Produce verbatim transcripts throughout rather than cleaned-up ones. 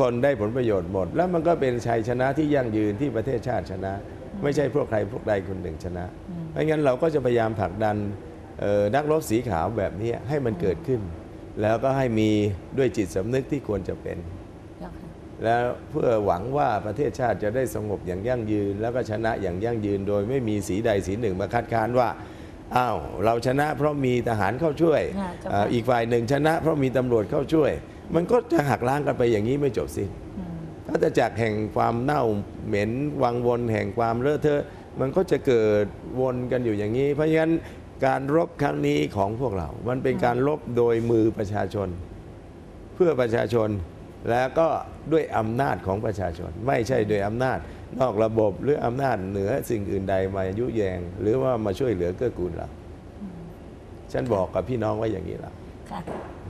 คนได้ผลประโยชน์หมดแล้วมันก็เป็นชัยชนะที่ยั่งยืนที่ประเทศชาติชนะไม่ใช่พวกใครพวกใดคนหนึ่งชนะไม่งั้นเราก็จะพยายามผลักดันนักรบสีขาวแบบนี้ให้มันเกิดขึ้นแล้วก็ให้มีด้วยจิตสำนึกที่ควรจะเป็นแล้วเพื่อหวังว่าประเทศชาติจะได้สงบอย่างยั่งยืนแล้วก็ชนะอย่างยั่งยืนโดยไม่มีสีใดสีหนึ่งมาคัดค้านว่าอ้าวเราชนะเพราะมีทหารเข้าช่วยอีกฝ่ายหนึ่งชนะเพราะมีตำรวจเข้าช่วยมันก็จะหักล้างกันไปอย่างนี้ไม่จบสิ้นถ้าจะจากแห่งความเน่าเหม็นวังวนแห่งความเลอะเทอะมันก็จะเกิดวนกันอยู่อย่างนี้เพราะฉะนั้นการรบครั้งนี้ของพวกเรามันเป็นการรบโดยมือประชาชนเพื่อประชาชนแล้วก็ด้วยอำนาจของประชาชนไม่ใช่โดยอำนาจนอกระบบหรืออำนาจเหนือสิ่งอื่นใดมายุแยงหรือว่ามาช่วยเหลือเกื้อกูลเราฉันบอกกับพี่น้องว่าอย่างนี้แล้วค่ะ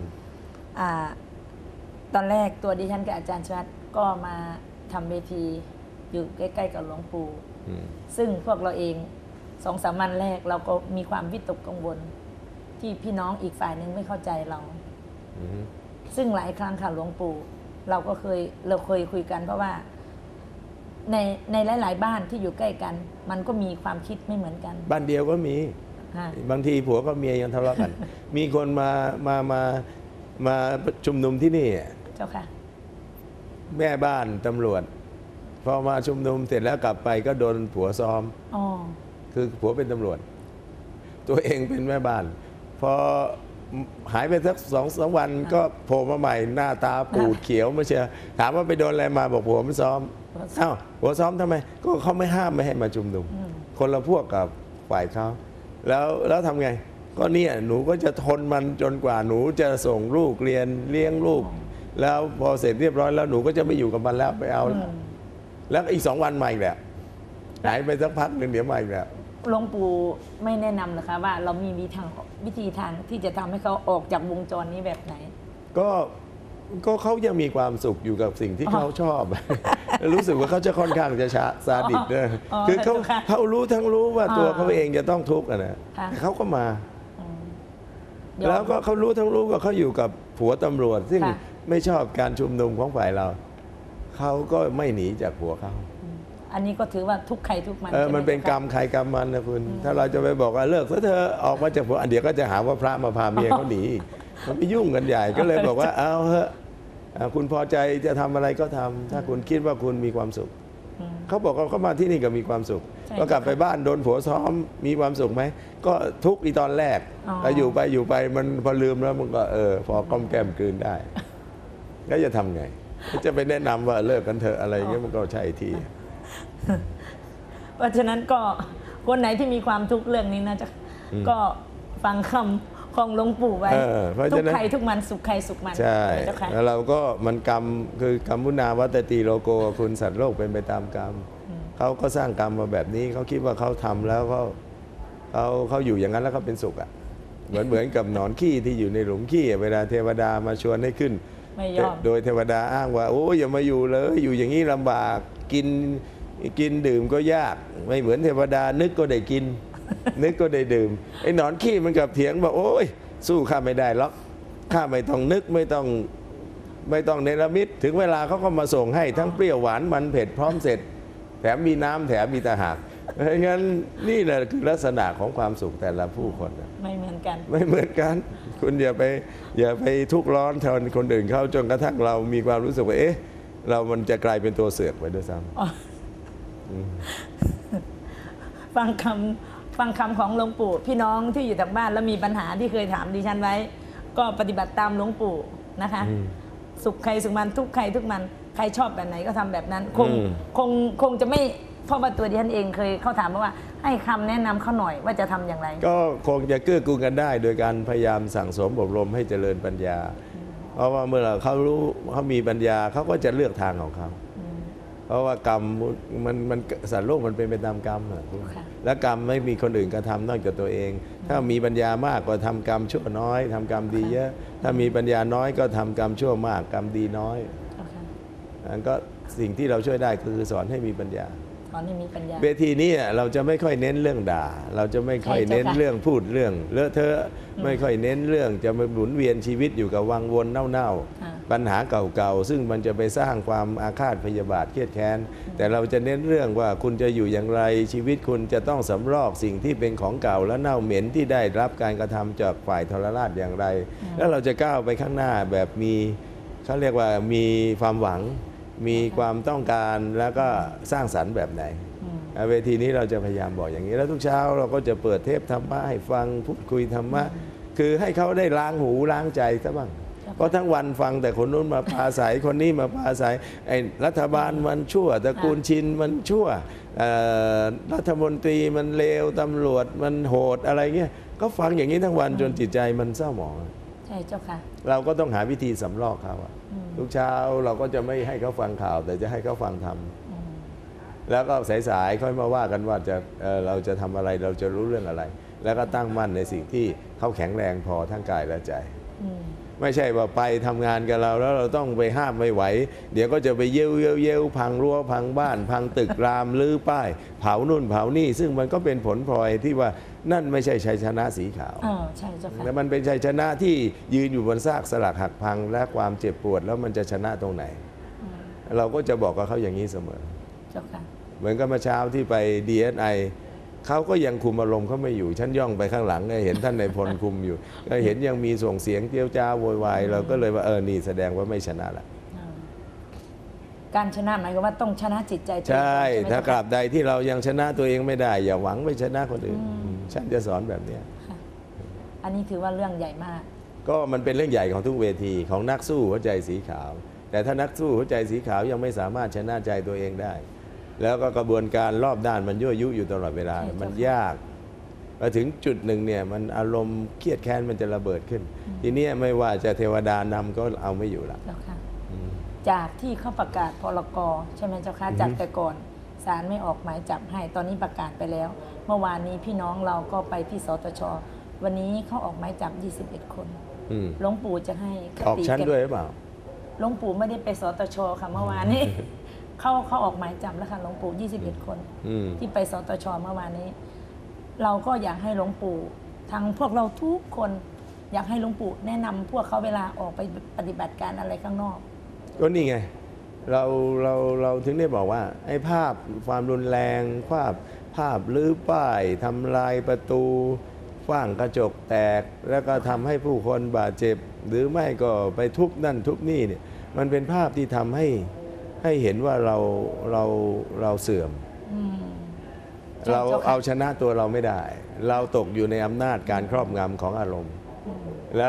ตอนแรกตัวดิฉันกับอาจารย์ชวัฒน์ก็มาทำเวทีอยู่ใกล้ๆกับหลวงปู่ซึ่งพวกเราเองสองสามวันแรกเราก็มีความวิตกกังวลที่พี่น้องอีกฝ่ายหนึ่งไม่เข้าใจเราซึ่งหลายครั้งค่ะหลวงปู่เราก็เคยเราเคยคุยกันเพราะว่าในในหลายๆบ้านที่อยู่ใกล้กันมันก็มีความคิดไม่เหมือนกันบ้านเดียวก็มีบางทีผัวกับเมียยังทะเลาะกัน มีคนมามามามาชุมนุมที่นี่เจ้าค่ะแม่บ้านตำรวจพอมาชุมนุมเสร็จแล้วกลับไปก็โดนผัวซ้อมอ๋อคือผัวเป็นตำรวจตัวเองเป็นแม่บ้านพอหายไปสักสองสามวันก็โผล่มาใหม่หน้าตาปูดเขียวไม่เชื่อถามว่าไปโดนอะไรมาบอกผัวมันซ้อมอ้าวผัวซ้อมทำไมก็เขาไม่ห้ามไม่ให้มาชุมนุมคนละพวกกับฝ่ายเขาแล้วแล้วทำไงก็เนี่ยหนูก็จะทนมันจนกว่าหนูจะส่งลูกเรียนเลี้ยงลูกแล้วพอเสร็จเรียบร้อยแล้วหนูก็จะไม่อยู่กับมันแล้วไปเอาแล้วอีกสองวันมาอีกแล้วหายไปสักพักหนึ่งเดี๋ยวมาอีกแล้วหลวงปู่ไม่แนะนำนะคะว่าเรามีวิธีทางวิธีทางที่จะทำให้เขาออกจากวงจรนี้แบบไหนก็ก็เขายังมีความสุขอยู่กับสิ่งที่เขาชอบรู้สึกว่าเขาจะค่อนข้างจะช้าซาดิสนะคือเขาเขารู้ทั้งรู้ว่าตัวเขาเองจะต้องทุกข์นะเขาก็มาแล้วก็เขารู้ทั้งรู้ว่าเขาอยู่กับผัวตำรวจซึ่งไม่ชอบการชุมนุมของฝ่ายเราเขาก็ไม่หนีจากผัวเขาอันนี้ก็ถือว่าทุกใครทุกมันเออมันเป็นกรรมใครกรรมมันนะคุณถ้าเราจะไปบอกว่าเลิกซะเธอออกมาจากผัวอันเดียวก็จะหาว่าพระมาพาเมียเขาหนีมันไปยุ่งกันใหญ่ก็เลยบอกว่าเอาเถอะคุณพอใจจะทำอะไรก็ทำถ้าคุณคิดว่าคุณมีความสุขเขาบอกว่าเขามาที่นี่ก็มีความสุขก็กลับไปบ้านโดนผัวซ้อมมีความสุขไหมก็ทุกอีตอนแรกแต่อยู่ไปอยู่ไปมันพอลืมแล้วมันก็เออพอก้มแก้มกลืนได้แล้วจะทำไงจะไปแนะนำว่าเลิกกันเถอะอะไรเงี้ยมันก็ใช่ทีเพราะฉะนั้นก็คนไหนที่มีความทุกข์เรื่องนี้นะจะก็ฟังคำของหลวงปู่ไว้ทุกใครทุกมันสุขใครสุขมันใช่แล้วเราก็มันกรรมคือกรรมุนาวัตติโลโกคุณสัตว์โลกเป็นไปตามกรรมเขาก็สร้างกรรมมาแบบนี้เขาคิดว่าเขาทำแล้วเขาเขาเขาอยู่อย่างนั้นแล้วเขาเป็นสุขอ่ะเหมือนเหมือนกับหนอนขี้ที่อยู่ในหลุมขี้เวลาเทวดามาชวนให้ขึ้นโดยเทวดาอ้างว่าโอ้อย่ามาอยู่เลยอยู่อย่างนี้ลำบากกินกินดื่มก็ยากไม่เหมือนเทวดานึกก็ได้กินนึกก็ได้ดื่มไอ้หนอนขี้มันกับเถียงบอกโอ้ยสู้ข้าไม่ได้หรอกข้าไม่ต้องนึกไม่ต้องไม่ต้องเนรมิตถึงเวลาเขาก็มาส่งให้ทั้งเปรี้ยวหวานมันเผ็ดพร้อมเสร็จแถมมีน้ำแถมมีตะหากเพราะงั้นนี่แหละคือลักษณะของความสุขแต่ละผู้คนไม่เหมือนกันไม่เหมือนกันคุณอย่าไปอย่าไปทุกข์ร้อนแทนคนอื่นเขาจนกระทั่งเรามีความรู้สึกว่าเอ๊ะเรามันจะกลายเป็นตัวเสือกไปด้วยซ้ำฟังคำฟังคำของหลวงปู่พี่น้องที่อยู่ทางบ้านแล้วมีปัญหาที่เคยถามดิฉันไว้ก็ปฏิบัติตามหลวงปู่นะคะสุขใครสุขมันทุกใครทุกมันใครชอบแบบไหนก็ทำแบบนั้นคงคงคงจะไม่เพราะว่าตัวดิฉันเองเคยเข้าถามว่าให้คำแนะนำเขาหน่อยว่าจะทำอย่างไรก็คงจะเกื้อกูลกันได้โดยการพยายามสั่งสมอบรมให้เจริญปัญญาเพราะว่าเมื่อเขารู้เขามีปัญญาเขาก็จะเลือกทางของเขาเพราะว่ากรรมมันมันสัตว์โลกมันเป็นไปตามกรรมและกรรมไม่มีคนอื่นกระทำนอกจากตัวเองถ้ามีปัญญามากก็ทำกรรมชั่วน้อยทำกรรมดีเยอะถ้ามีปัญญาน้อยก็ทำกรรมชั่วมากกรรมดีน้อยอันก็สิ่งที่เราช่วยได้คือสอนให้มีปัญญาสอนให้มีปัญญาเวทีนี้เราจะไม่ค่อยเน้นเรื่องด่าเราจะไม่ค่อยเน้นเรื่องพูดเรื่องเลอะเทอะไม่ค่อยเน้นเรื่องจะมาหมุนเวียนชีวิตอยู่กับวังวนเน่าๆปัญหาเก่าๆซึ่งมันจะไปสร้างความอาฆาตพยาบาทเครียดแค้นแต่เราจะเน้นเรื่องว่าคุณจะอยู่อย่างไรชีวิตคุณจะต้องสำรอกสิ่งที่เป็นของเก่าและเน่าเหม็นที่ได้รับการกระทำจากฝ่ายทรราชอย่างไร แล้วเราจะก้าวไปข้างหน้าแบบมีเขาเรียกว่ามีความหวังมีความต้องการแล้วก็สร้างสรรค์แบบไหนเวทีนี้เราจะพยายามบอกอย่างนี้แล้วทุกเช้าเราก็จะเปิดเทปธรรมะให้ฟังพูดคุยธรรมะคือให้เขาได้ล้างหูล้างใจซะบ้างเพราะทั้งวันฟังแต่คนนู้นมาปราศัยคนนี้มาปราศัยไอ้รัฐบาลมันชั่วตระกูลชินมันชั่วรัฐมนตรีมันเลวตำรวจมันโหดอะไรเงี้ยก็ฟังอย่างนี้ทั้งวันจนจิตใจมันเศร้าหมองใช่เจ้าค่ะเราก็ต้องหาวิธีสำรอกเขาทุกเช้าเราก็จะไม่ให้เขาฟังข่าวแต่จะให้เขาฟังธรรมแล้วก็สายๆค่อยมาว่ากันว่าจะ เอ่อ เราจะทำอะไรเราจะรู้เรื่องอะไร แล้วก็ตั้งมั่นในสิ่งที่เขาแข็งแรงพอทั้งกายและใจไม่ใช่ว่าไปทำงานกับเราแล้วเราต้องไปห้ามไม่ไหวเดี๋ยวก็จะไปเย้วเย้วเย้วพังรั้วพังบ้าน พังตึกรามลื้อป้ายเผานู่นเผานี่ซึ่งมันก็เป็นผลพลอยที่ว่านั่นไม่ใช่ชัยชนะสีขาวอ๋อใช่เจ้าค่ะแต่มันเป็นชัยชนะที่ยืนอยู่บนซากสลักหักพังและความเจ็บปวดแล้วมันจะชนะตรงไหนเราก็จะบอกกับเขาอย่างนี้เสมอเจ้าค่ะเหมือนกับเมื่อเช้าที่ไป ดี เอส ไอ เขาก็ยังคุมอารมณ์เขาไม่อยู่ฉันย่องไปข้างหลังเห็นท่านในพลคุมอยู่ก็เห็นยังมีส่งเสียงเตี้ยวจ้าโวยวายเราก็เลยว่าเออนี่แสดงว่าไม่ชนะละการชนะหมายความว่าต้องชนะจิตใจใช่ถ้ากราบใดที่เรายังชนะตัวเองไม่ได้อย่าหวังไปชนะคนอื่นฉันจะสอนแบบนี้อันนี้ถือว่าเรื่องใหญ่มากก็มันเป็นเรื่องใหญ่ของทุกเวทีของนักสู้หัวใจสีขาวแต่ถ้านักสู้หัวใจสีขาวยังไม่สามารถชนะใจตัวเองได้แล้วก็กระบวนการรอบด้านมันยั่วยุอยู่ตลอดเวลามันยากพอถึงจุดหนึ่งเนี่ยมันอารมณ์เครียดแค้นมันจะระเบิดขึ้นทีนี้ไม่ว่าจะเทวดานำก็เอาไม่อยู่ละจากที่เขาประกาศพรกใช่ไหมเจ้าค่ะจากแต่ก่อนศาลไม่ออกหมายจับให้ตอนนี้ประกาศไปแล้วเมื่อวานนี้พี่น้องเราก็ไปที่สตช.วันนี้เขาออกหมายจับยี่สิบเอ็ดคนหลวงปู่จะให้ออกชั้นด้วยหรือเปล่าหลวงปู่ไม่ได้ไปสตช.ค่ะเมื่อวานนี้เขาเขาออกหมายจับแล้วค่ะหลวงปู่ยี่สิบเอ็ดคนที่ไปสตช.เมื่อวานนี้เราก็อยากให้หลวงปู่ทางพวกเราทุกคนอยากให้หลวงปู่แนะนำพวกเขาเวลาออกไปปฏิบัติการอะไรข้างนอกก็นี่ไงเราเราเราถึงได้บอกว่าไอ้ภาพความรุนแรงภาพภาพลื้อป้ายทำลายประตูฟ้างกระจกแตกแล้วก็ทำให้ผู้คนบาดเจ็บหรือไม่ก็ไปทุบนั่นทุบนี่เนี่ยมันเป็นภาพที่ทำให้ให้เห็นว่าเราเราเราเสื่อมเราเอาชนะตัวเราไม่ได้เราตกอยู่ในอำนาจการครอบงำของอารมณ์